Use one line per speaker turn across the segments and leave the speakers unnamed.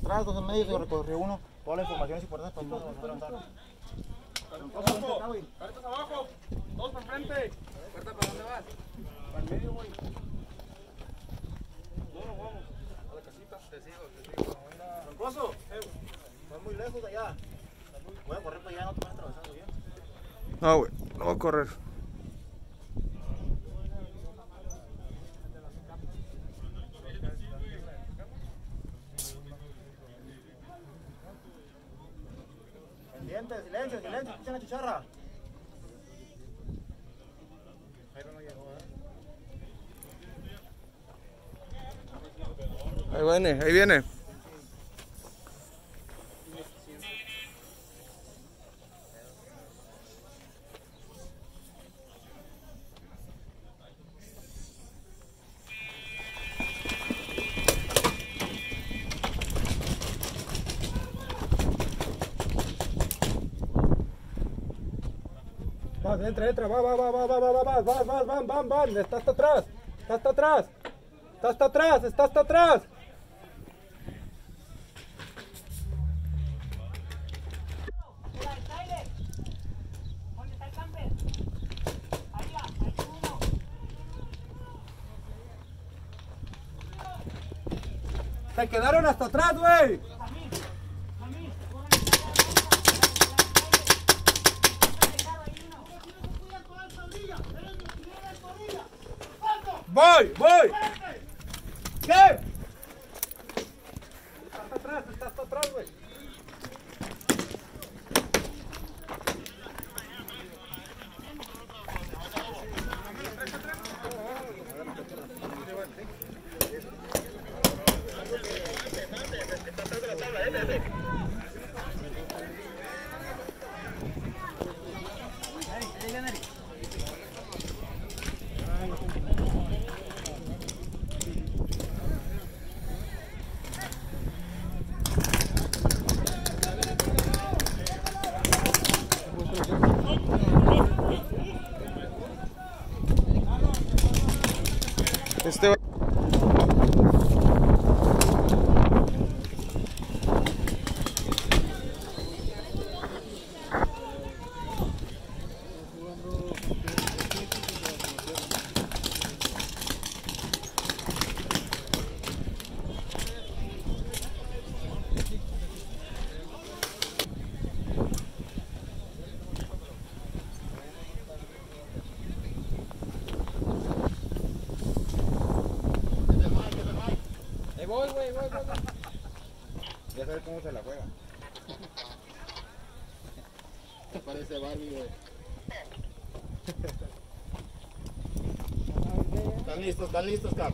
atrás, 2 en medio, yo recorrió 1. Toda la información es importante para todos.
Cartas abajo, 2 para frente. ¿Carta para dónde vas? Para el medio, güey. No, vamos. A la casita. Te sigo.
Troncoso, estás muy lejos de allá. Voy a correr para allá, no te vas atravesando bien.
No, güey, no voy a correr.
Pendiente, silencio, escuchen la chicharra.
Ahí viene.
Entra, van, está hasta atrás. Se quedaron hasta atrás, güey. Voy. ¿Qué? Está hasta atrás, güey. Voy.
Ya sabes cómo se la juega. Parece Barbie, güey. Están listos, Cap.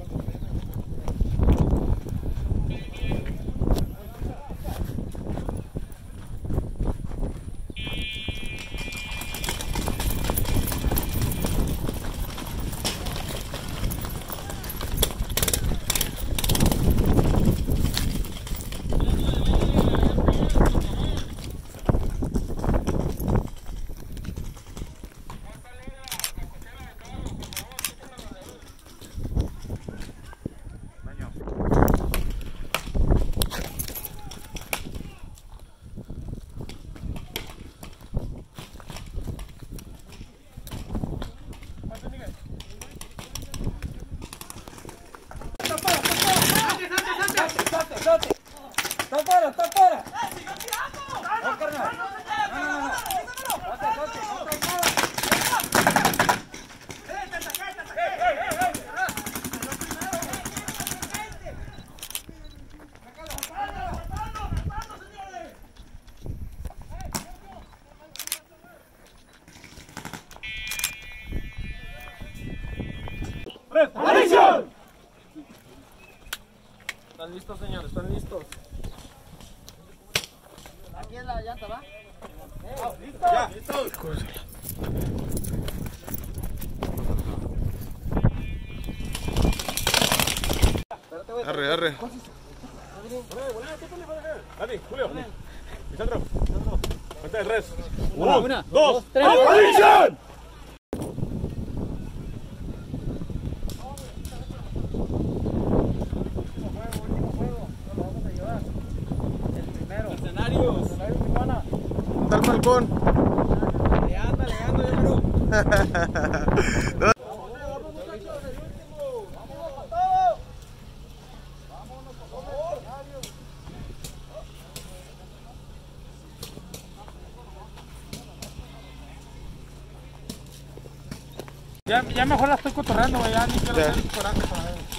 ¡Está fuera!
No, carnal. No.
¡Atención! ¿Están listos, señores? ¿Están listos?
Aquí es la llanta, ¿va?
¿Listo?
Ya,
listos.
Arre.
Dani, Julio. Lisandro. Cuenta de res.
1,
2, 3. ¡Atención!
Último juego. Lo vamos a llevar.
viejón.
Le ando, yo creo. Ya mejor la estoy cotorreando, ya ni quiero hacer coraje para él.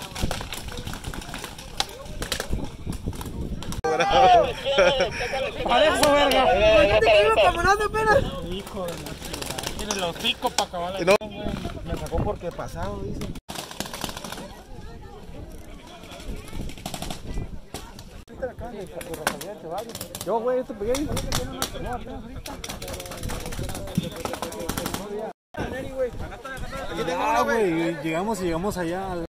Parejo, verga. ¿Por qué te iba caminando apenas? Hijo de la chica. Tiene el hocico para acabar la...
Me sacó porque pasado, dice.
Yo, güey, esto pegué ahí.
Ah, güey, llegamos allá al...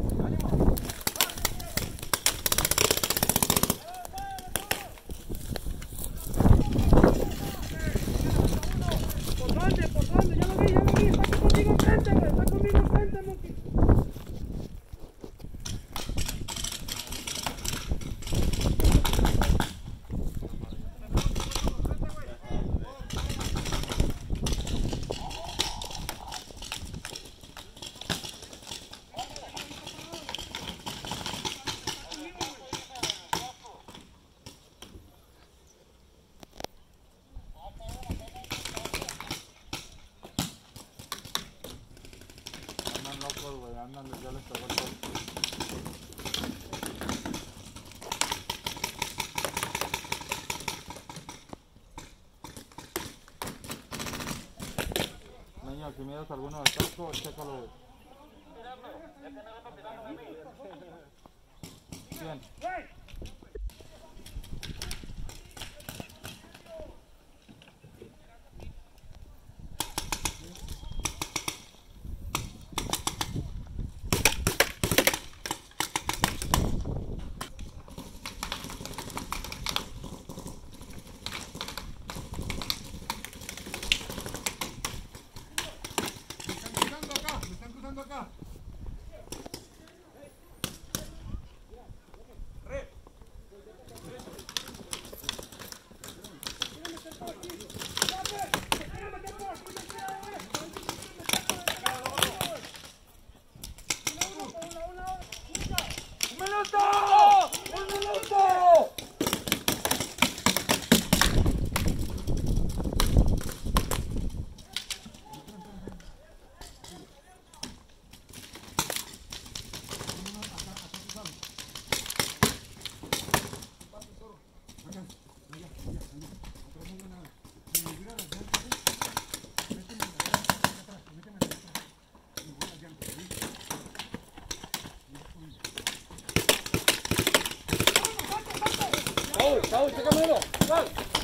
Por dónde, ya lo vi, está conmigo enfrente, güey, está conmigo enfrente, Monkey.
Ya les pegó el sol. Niño, si miras alguno del casco, chécalo. Bien. Acá. ¡Un minuto! Saúl, chécamelo. Sal.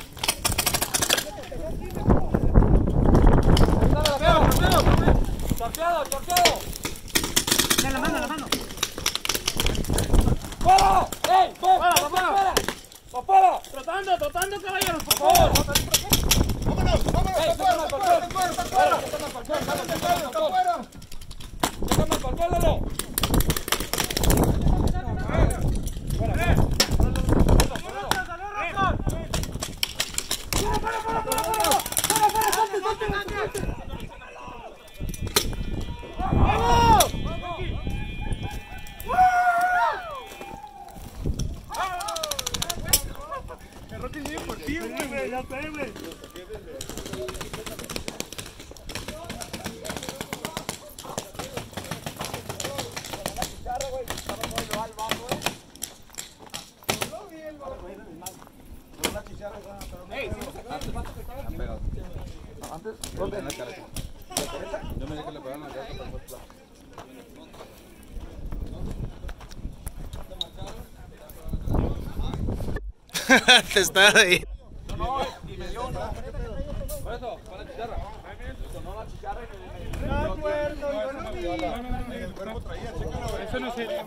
Torpeado. En la mano. ¡Fuera! ¡Ey! ¡Fuera! Tratando, caballeros, por favor. ¡Vámonos! Antes, ¿dónde? En la careta. ¿La careta? Yo me dije que le pegaron la careta para el plato.
Te está ahí.
No, y me dio una. Por eso, para la chicharra. Sonó la chicharra y me
En el cuerpo traía, chécalo.
Eso no sirve.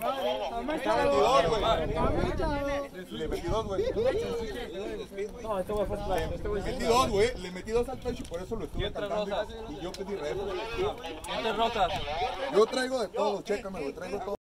Le metí dos, güey.
No, este güey fue flash.
Le metí dos, güey. Le metí dos al pecho y por eso lo estuve cantando. Y yo pedí reto.
¿Cuántas rosas?
Yo traigo de todo, chécame, güey. Traigo todo.